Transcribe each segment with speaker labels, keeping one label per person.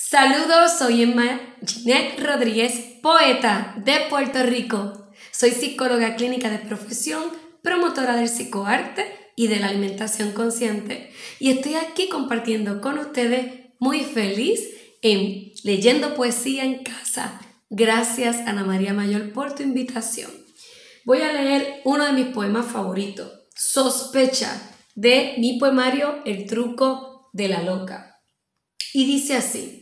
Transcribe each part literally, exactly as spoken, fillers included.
Speaker 1: Saludos, soy Emma Ginette Rodríguez, poeta de Puerto Rico. Soy psicóloga clínica de profesión, promotora del psicoarte y de la alimentación consciente. Y estoy aquí compartiendo con ustedes muy feliz en Leyendo Poesía en Casa. Gracias, Ana María Mayor, por tu invitación. Voy a leer uno de mis poemas favoritos, Sospecha, de mi poemario El truco de la loca. Y dice así: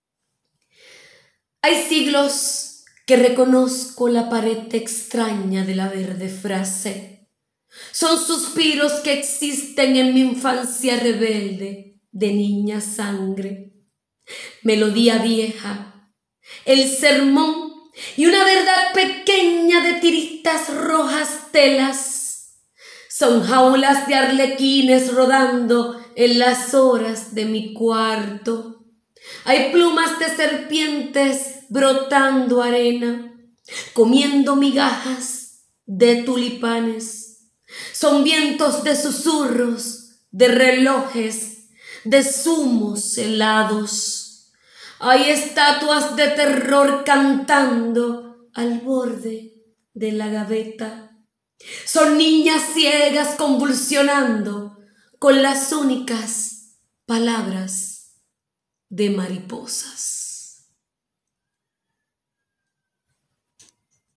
Speaker 1: hay siglos que reconozco la pared extraña de la verde frase. Son suspiros que existen en mi infancia rebelde de niña sangre. Melodía vieja, el sermón y una verdad pequeña de tiritas rojas telas. Son jaulas de arlequines rodando en las horas de mi cuarto. Hay plumas de serpientes brotando arena, comiendo migajas de tulipanes. Son vientos de susurros, de relojes, de zumos helados. Hay estatuas de terror cantando al borde de la gaveta. Son niñas ciegas convulsionando con las únicas palabras de mariposas.